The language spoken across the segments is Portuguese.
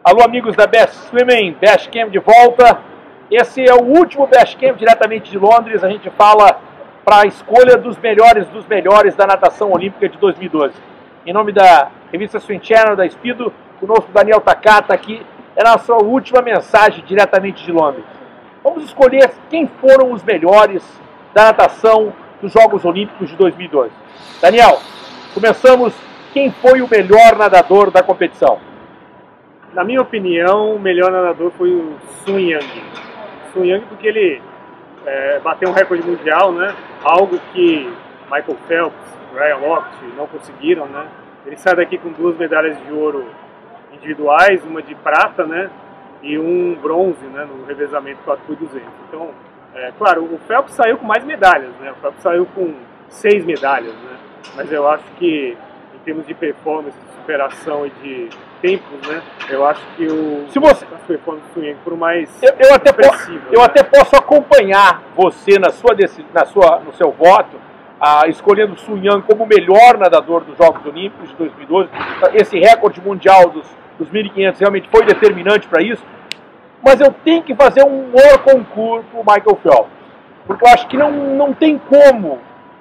Alô, amigos da Best Swimming, Best Camp de volta. Esse é o último Best Camp diretamente de Londres. A gente fala para a escolha dos melhores da natação olímpica de 2012. Em nome da revista Swim Channel, da Speedo, conosco Daniel Takata aqui. É a nossa última mensagem diretamente de Londres. Vamos escolher quem foram os melhores da natação dos Jogos Olímpicos de 2012. Daniel, começamos. Quem foi o melhor nadador da competição? Na minha opinião, o melhor nadador foi o Sun Yang. Sun Yang porque ele bateu um recorde mundial, né? Algo que Michael Phelps, Ryan Lochte não conseguiram, né? Ele sai daqui com 2 medalhas de ouro individuais, uma de prata, né? E um bronze, né? No revezamento 4x200. Então, claro, o Phelps saiu com mais medalhas, né? O Phelps saiu com 6 medalhas, né? Mas eu acho que em termos de performance, de superação e de tempos, né? Eu acho que as performances do Sun Yang foram mais eu até posso acompanhar você no seu voto, escolhendo o Sun Yang como o melhor nadador dos Jogos Olímpicos de 2012. Esse recorde mundial dos 1.500 realmente foi determinante para isso. Mas eu tenho que fazer um maior concurso para o Michael Phelps, porque eu acho que não tem como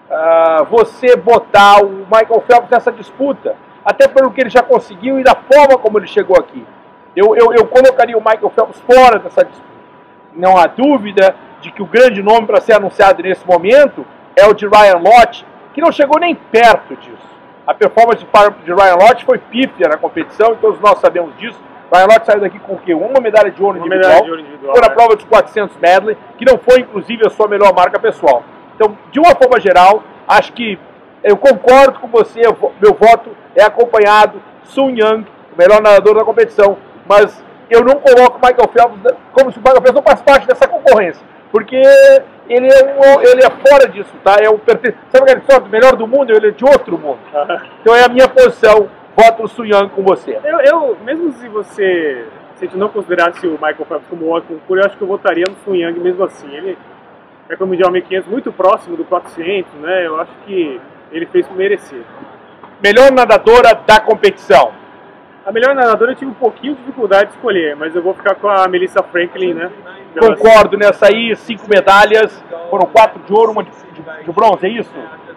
você botar o Michael Phelps nessa disputa, até pelo que ele já conseguiu e da forma como ele chegou aqui. Eu colocaria o Michael Phelps fora dessa disputa. Não há dúvida de que o grande nome para ser anunciado nesse momento é o de Ryan Lochte, que não chegou nem perto disso. A performance de Ryan Lochte foi pífia na competição, e todos nós sabemos disso. Ryan Lochte saiu daqui com o quê? Uma medalha de ouro individual. Foi na prova dos 400 medley, que não foi, inclusive, a sua melhor marca pessoal. Então, de uma forma geral, acho que eu concordo com você, meu voto é acompanhado, Sun Yang, o melhor nadador da competição, mas eu não coloco o Michael Phelps como se o Michael Phelps não faz parte dessa concorrência, porque ele é fora disso, tá? Sabe aquele pessoal do melhor do mundo? Ele é de outro mundo. Então é a minha posição, voto o Sun Yang com você. Mesmo se a gente não considerasse o Michael Phelps como o concurso, eu acho que eu votaria no Sun Yang mesmo assim. Ele é como o Mundial 1500 muito próximo do 400, né? Eu acho que ele fez por merecer. Melhor nadadora da competição? A melhor nadadora eu tive um pouquinho de dificuldade de escolher, mas eu vou ficar com a Melissa Franklin, né? Concordo nessa aí, 5 medalhas, foram 4 de ouro, uma de bronze, é isso?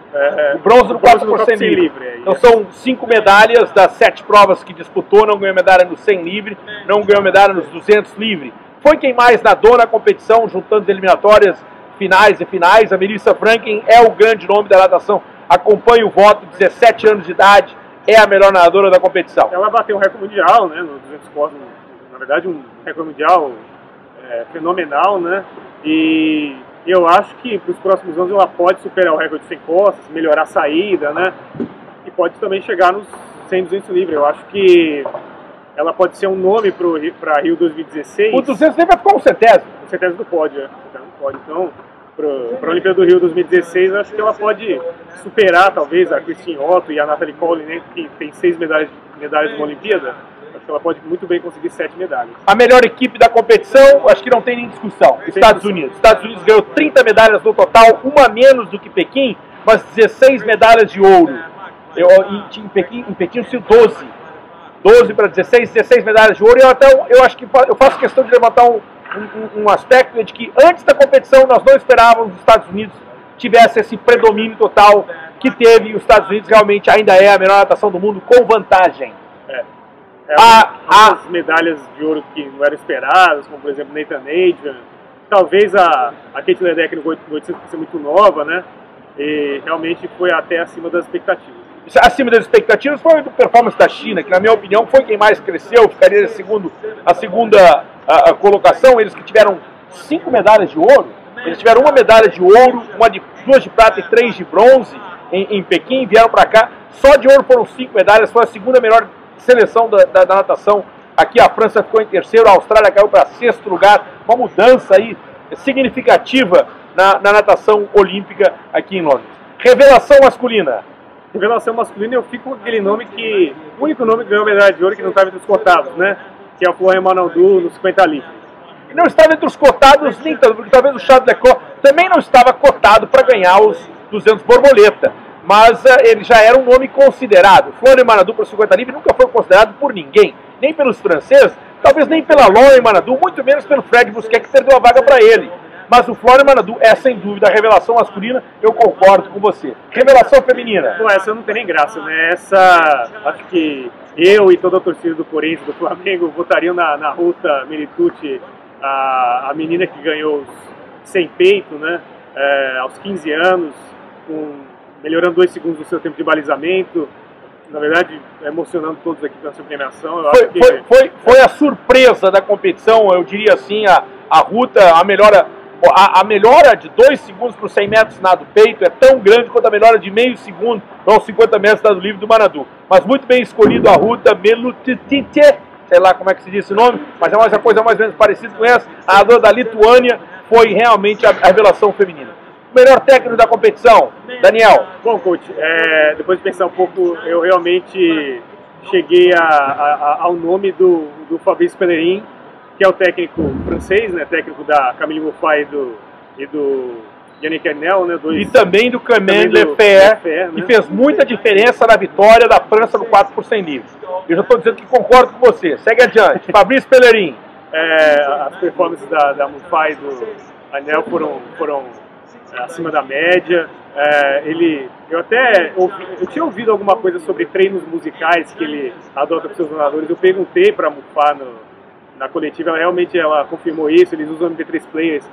O bronze no 4 por 100 livre. Então são 5 medalhas das 7 provas que disputou, não ganhou medalha no 100 livre, não ganhou medalha nos 200 livre. Foi quem mais nadou na competição, juntando as eliminatórias finais e finais. A Melissa Franklin é o grande nome da natação. Acompanha o voto, 17 anos de idade, é a melhor nadadora da competição. Ela bateu um recorde mundial, né, no 200 costas, na verdade um recorde mundial fenomenal, né, e eu acho que para os próximos anos ela pode superar o recorde de 100 costas, melhorar a saída, né, e pode também chegar nos 100, 200 livre. Eu acho que ela pode ser um nome para Rio 2016. O 200 livre vai ficar um centésimo. Um centésimo do pódio, Então, para a Olimpíada do Rio 2016, eu acho que ela pode superar, talvez, a Christine Otto e a Natalie Collin, né, que tem 6 medalhas numa Olimpíada. Acho que ela pode muito bem conseguir 7 medalhas. A melhor equipe da competição, acho que não tem nem discussão. Estados Unidos. Estados Unidos ganhou 30 medalhas no total, uma menos do que Pequim, mas 16 medalhas de ouro. Em Pequim tinha 12 para 16 medalhas de ouro. Eu acho que eu faço questão de levantar um aspecto de que antes da competição nós não esperávamos que os Estados Unidos tivesse esse predomínio total que teve, e os Estados Unidos realmente ainda é a melhor natação do mundo com vantagem. As medalhas de ouro que não eram esperadas, como por exemplo Nathan Adrian, talvez a Kate Ledeck no 800 por ser muito nova, né? E realmente foi até acima das expectativas. Acima das expectativas foi a performance da China, que na minha opinião foi quem mais cresceu, ficaria a segunda colocação. Eles que tiveram 5 medalhas de ouro, eles tiveram uma medalha de ouro, 2 de prata e 3 de bronze em Pequim, vieram para cá, só de ouro foram 5 medalhas, foi a segunda melhor seleção da natação. Aqui a França ficou em terceiro, a Austrália caiu para 6º lugar, uma mudança aí significativa na natação olímpica aqui em Londres. Revelação masculina. Revelação masculina, eu fico com aquele nome o único nome que ganhou medalha de ouro que não estava entre os cotados, né? Que é o Florian Manaldou no 50 livre. Não estava entre os cotados nem tanto, porque talvez o Charles Leclerc também não estava cotado para ganhar os 200 borboleta, mas ele já era um nome considerado. Florian Manaldou para o 50 livre nunca foi considerado por ninguém, nem pelos franceses, talvez nem pela Lauren Manadu, muito menos pelo Fred Busquets, que perdeu a vaga para ele. Mas o Florian Manadu é, sem dúvida, a revelação masculina, eu concordo com você. Revelação feminina. Bom, essa não tem nem graça, né? Essa, acho que eu e toda a torcida do Corinthians, do Flamengo, votariam na Ruta Militucci, a menina que ganhou sem peito, né? Aos 15 anos, melhorando 2 segundos do seu tempo de balizamento. Na verdade, emocionando todos aqui com essa premiação. Foi a surpresa da competição, eu diria assim, a Ruta, a melhora de 2 segundos para os 100 metros nado peito é tão grande quanto a melhora de meio segundo para os 50 metros nado livre do Manadu. Mas muito bem escolhido a Ruta Militucci, sei lá como é que se diz esse nome, mas é uma coisa mais ou menos parecida com essa. A nadadora da Lituânia foi realmente a revelação feminina. O melhor técnico da competição, Daniel. Bom, coach, depois de pensar um pouco, eu realmente cheguei ao nome do Fabrice Pellerin, que é o técnico francês, né, técnico da Camille Mouffat e do Yannick Ernel, né, e também do Clément Lefebvre, que fez muita diferença na vitória da França no 4 por 100 livres. Eu já estou dizendo que concordo com você. Segue adiante. Fabrice Pellerin. As performances da Mouffat e do Ernel foram acima da média. Eu tinha ouvido alguma coisa sobre treinos musicais que ele adota para seus nadadores. Eu perguntei para a Mouffat na coletiva, ela confirmou isso. Eles usam MP3 players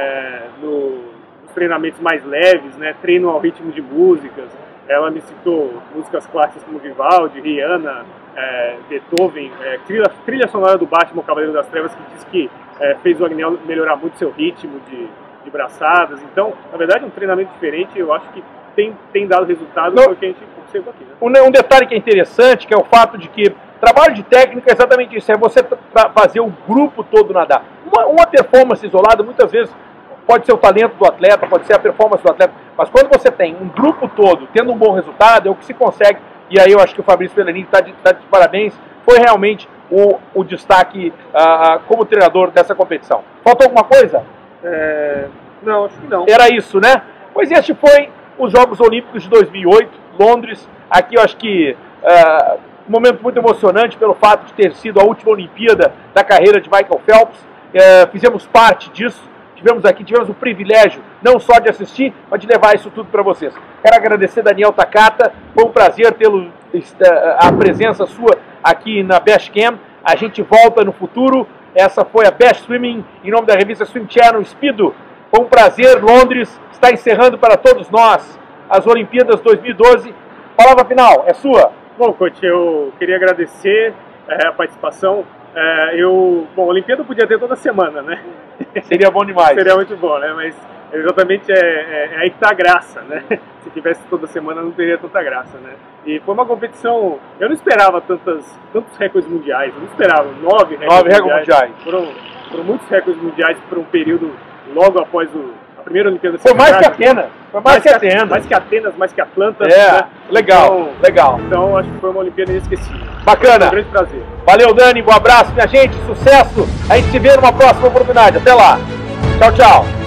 nos treinamentos mais leves, né? Treinam ao ritmo de músicas. Ela me citou músicas clássicas como Vivaldi, Rihanna, Beethoven, trilha sonora do Batman, o Cavaleiro das Trevas, que diz que fez o Agnel melhorar muito seu ritmo de braçadas. Então, na verdade, um treinamento diferente, eu acho que tem dado resultado pelo que a gente observa aqui. Né? Um detalhe que é interessante, que é o fato de que trabalho de técnica é exatamente isso, é você fazer o grupo todo nadar. Uma performance isolada, muitas vezes, pode ser o talento do atleta, pode ser a performance do atleta, mas quando você tem um grupo todo tendo um bom resultado, é o que se consegue, e aí eu acho que o Fabrice Pellerin está de parabéns, foi realmente o destaque como treinador dessa competição. Faltou alguma coisa? Não, acho que não. Era isso, né? Pois este foi os Jogos Olímpicos de 2008, Londres. Aqui eu acho que um momento muito emocionante pelo fato de ter sido a última Olimpíada da carreira de Michael Phelps. Fizemos parte disso. Tivemos o privilégio não só de assistir, mas de levar isso tudo para vocês. Quero agradecer Daniel Takata, foi um prazer tê-lo, a presença sua aqui na Best Cam. A gente volta no futuro. Essa foi a Best Swimming, em nome da revista Swim Channel Speedo. Foi um prazer. Londres está encerrando para todos nós as Olimpíadas 2012. Palavra final, é sua. Bom, coach, eu queria agradecer a participação. Bom, a Olimpíada podia ter toda semana, né? Seria bom demais. Seria muito bom, né? Mas exatamente aí que está a graça, né? Se tivesse toda semana não teria tanta graça, né? E foi uma competição, eu não esperava tantos recordes mundiais, eu não esperava 9 recordes mundiais. Foram muitos recordes mundiais por um período logo após a primeira Olimpíada. Foi mais que Atenas. Foi mais que Atenas. Mais que Atenas, mais que Atlanta. Né? Legal, legal. Então acho que foi uma Olimpíada inesquecível. Bacana. Foi um grande prazer. Valeu, Dani. Um abraço, minha gente. Sucesso. A gente se vê numa próxima oportunidade. Até lá. Tchau, tchau.